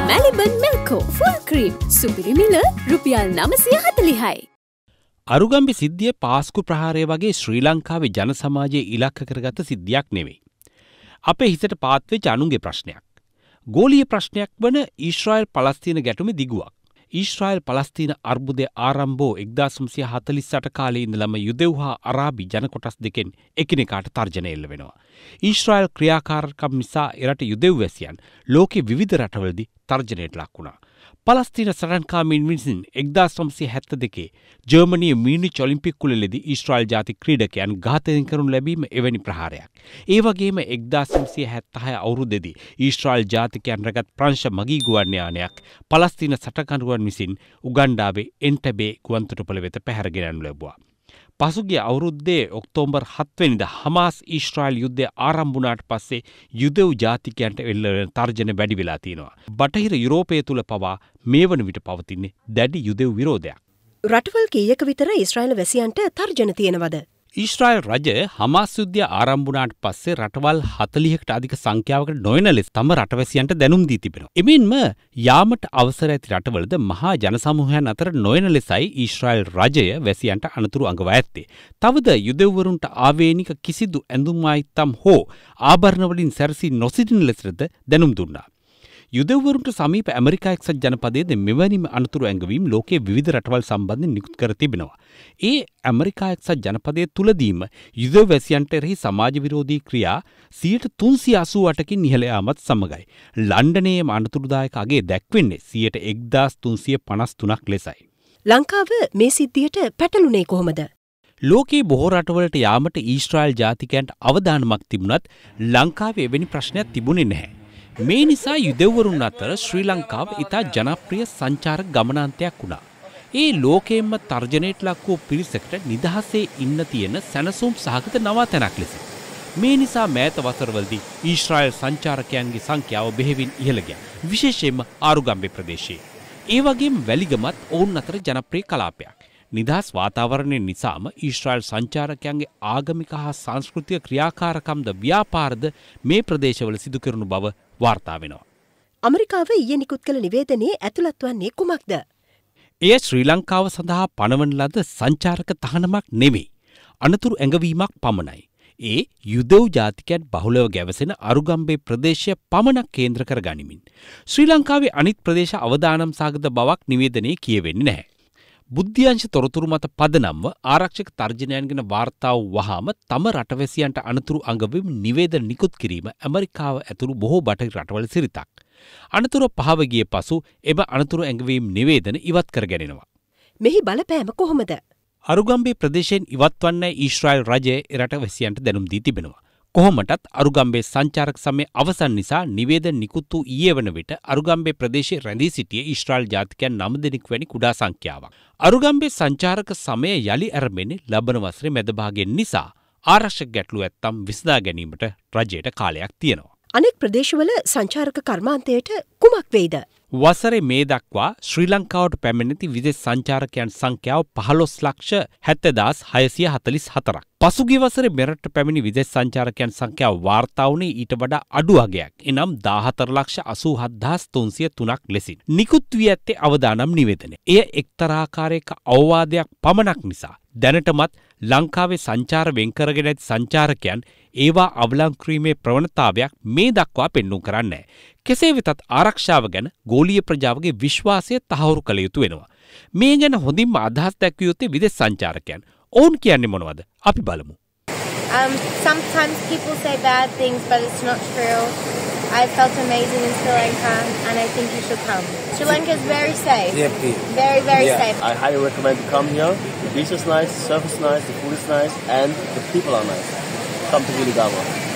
Melbourne Milko full cream සුපිරි මිල රුපියල් 940යි. අරුගම්බි සිද්ධිය පාස්කු ප්‍රහාරය වගේ ශ්‍රී ලංකාවේ ජන සමාජයේ ඉලක්ක කරගත් සිද්ධියක් නෙවෙයි. අපේ හිතට පාත් වෙච්ච අනුන්ගේ ප්‍රශ්නයක්. ගෝලීය ප්‍රශ්නයක් වන ඊශ්‍රායල් පලස්තීන ගැටුමේ දිගුවක්. ඊශ්‍රායල් පලස්තීන අර්බුදය ආරම්භ වූ 1948 කාලේ ඉඳලම යුදෙව් හා අරාබි ජන කොටස් දෙකෙන් එකිනෙකාට තර්ජන එල්ල වෙනවා. ඊශ්‍රායල් ක්‍රියාකාරකම් නිසා එරට යුදෙව් වැසියන් ලෝකේ විවිධ රටවලදී තර්ජනයට ලක් වුණා. පලස්තීන සටන්කාමීන් විසින් 1972 ජර්මනියේ මීනිච් ඔලිම්පික් කුලෙලදී ඊශ්‍රායල් ජාතික ක්‍රීඩකයන් ඝාතනය කරනු ලැබීම එවැනි ප්‍රහාරයක්. ඒ වගේම 1976 අවුරුද්දේදී ඊශ්‍රායල් ජාතිකයන් රැගත් ප්‍රංශ මගී ගුවන් යානයක් පලස්තීන සටන්කරුවන් විසින් උගන්ඩාවේ එන්ටබේ ගුවන්තොටුපළ වෙත පැහැරගෙන යනු ලැබුවා. පසුගිය අවුරුද්දේ ඔක්තෝබර් 7 වෙනිදා හමාස් ඊශ්‍රායල් යුද්ධය ආරම්භ වුණාට පස්සේ යුදෙව් ජාතිකයන්ට එල්ල වෙන තර්ජන වැඩි වෙලා තියෙනවා. බටහිර යුරෝපය තුල පවා මේ වන විට පවතින්නේ දැඩි යුදෙව් විරෝධයක්. රටවල් කීයක විතර ඊශ්‍රායල් වැසියන්ට තර්ජන තියෙනවද? ඊශ්‍රායල් රජය හමාස් යුද්ධය ආරම්භ වුණාට පස්සේ රටවල් 40කට අධික සංඛ්‍යාවකට නොයන ලෙස තම රටවැසියන්ට දැනුම් දී තිබෙනවා. එමෙන්ම යාමට අවසර ඇති රටවලද මහා ජන සමූහයන් අතර නොයන ලෙසයි ඊශ්‍රායල් රජය වැසියන්ට අනතුරු අඟවා ඇත්තේ. තවද යුදෙව්වරුන්ට ආවේනික කිසිදු ඇඳුම් ආයිත්තම් හෝ ආභරණ වලින් සැරසී නොසිටින ලෙසද දැනුම් දුන්නා. යුදෙව්වරුන්ට සමීප ඇමරිකා එක්සත් ජනපදයේද මෙවැනිම අනතුරු ඇඟවීම් ලෝකයේ විවිධ රටවල් සම්බන්ධයෙන් නිකුත් කර තිබෙනවා. ඒ ඇමරිකා එක්සත් ජනපදයේ තුලදීම යුදෙව් වැසියන්ට එරෙහි සමාජ විරෝධී ක්‍රියා 388කින් ඉහළ යාමත් සමගයි. ලන්ඩනයේම අනතුරුදායක අගේ දැක්වෙන්නේ 1353ක් ලෙසයි. ලංකාව මේ සිද්ධියට පැටළුනේ කොහොමද? ලෝකයේ බොහෝ රටවලට යාමට ඊශ්‍රායල් ජාතිකයන්ට අවදානමක් තිබුණත් ලංකාවේ එවැනි ප්‍රශ්නයක් තිබුණේ නැහැ. මේ නිසා යුදෙව්වරුන් අතර ශ්‍රී ලංකාව ඉතා ජනප්‍රිය සංචාරක ගමනාන්තයක් වුණා. ඒ ලෝකයෙන්ම තර්ජනයට ලක් වූ පිරිසකට නිදහසේ ඉන්න තියෙන සැනසුම් සහගත නවාතැනක් ලෙස. මේ නිසා මෑත වසරවලදී ඊශ්‍රායල් සංචාරකයන්ගේ සංඛ්‍යාව බෙහෙවින් ඉහළ ගියා. විශේෂයෙන්ම ආරුගම්බේ ප්‍රදේශයේ. ඒ වගේම වැලිගමත් ඔවුන් අතර ජනප්‍රිය කලාපයක්. නිදහස් වාතාවරණය නිසාම ඊශ්‍රායල් සංචාරකයන්ගේ ආගමික හා සංස්කෘතික ක්‍රියාකාරකම්ද ව්‍යාපාරද මේ ප්‍රදේශවල සිදු කරනු බව වාර්තා වෙනවා. ඇමරිකාව ඊයේ නිකුත් කළ නිවේදනයේ ඇතුළත් වන්නේ කුමක්ද? එය ශ්‍රී ලංකාව සඳහා පනවන ලද සංචාරක තහනමක් නෙවෙයි. අනතුරු ඇඟවීමක් පමණයි. ඒ යුදෙව් ජාතිකයන් බහුලව ගැවසෙන අරුගම්බේ ප්‍රදේශය පමණක් කේන්ද්‍ර කර ගනිමින් ශ්‍රී ලංකාවේ අනිත් ප්‍රදේශ අවදානම් සාගත බවක් නිවේදනයේ කියවෙන්නේ නැහැ. බුද්ධ්‍යංශ තොරතුරු මත පදනම්ව ආරක්ෂක තර්ජනයන් ගැන වාර්තා වූ වහාම තම රටවැසියන්ට අනතුරු අඟවීම නිවේදන නිකුත් කිරීම ඇමරිකාව ඇතුළු බොහෝ බටහිර රටවල සිරිතක්. අනතුරු පහව ගිය පසු එම අනතුරු ඇඟවීම් නිවේදන ඉවත් කර ගැනෙනවා. මෙහි බලපෑම කොහොමද? අරුගම්බේ ප්‍රදේශයෙන් ඉවත්වන්නේ ඊශ්‍රායල් රජය රටවැසියන්ට දැනුම් දී තිබෙනවා. කොහොමටත් අරුගම්බේ සංචාරක සමය අවසන් නිසා නිවේදන නිකුත් වූ ඊයේ වන විට අරුගම්බේ ප්‍රදේශයේ රැඳී සිටියේ ඊශ්‍රායල් ජාතිකයන් 9 දෙනෙක් වැනි කුඩා සංඛ්‍යාවක්. අරුගම්බේ සංචාරක සමය යලි ඇරඹෙන්නේ ලබන වසරේ මැද භාගයෙන් නිසා ආරක්ෂක ගැටලු ඇත්තම් විසඳා ගැනීමට රජයට කාලයක් තියෙනවා. අනෙක් ප්‍රදේශවල සංචාරක කර්මාන්තයට කුමක් වෙයිද? වසරේ මේ දක්වා ශ්‍රී ලංකාවට පැමිණෙති විදේශ සංචාරකයන් සංඛ්‍යාව 15,70,644ක්. පසුගිය වසරේ මෙරට පැමිණි විදේශ සංචාරකයන් සංඛ්‍යාව වාර්තා වුණේ ඊට වඩා අඩු අගයක්. එනම් 14,87,303ක් ලෙසින්. නිකුත් වී ඇත්තේ අවදානම් නිවේදනය. එය එක්තරාකාරයක අවවාදයක් පමණක් නිසා දැනටමත් ලංකාවේ සංචාර වෙන් කරගෙන ඇති සංචාරකයන් ඒවා අවලංකරීමේ ප්‍රවණතාවයක් මේ දක්වා පෙන්නුම් කරන්නේ. කෙසේ වෙතත් ආරක්ෂාව ගැන ගෝලීය ප්‍රජාවගේ විශ්වාසය තහවුරු කළ යුතු වෙනවා. මේ ගැන හොඳින්ම අදහස් දැක්විය යුත්තේ විදේශ සංචාරකයන්. ඔවුන් කියන්නේ මොනවද? අපි බලමු. Sometimes people say bad things, but it's not true. I felt amazing in Sri Lanka, and I think you should come. Sri Lanka is very safe. Yeah, very, very safe. I highly recommend to come here. The beach is nice, the surf is nice, the food is nice, and the people are nice. Come to Giligawa.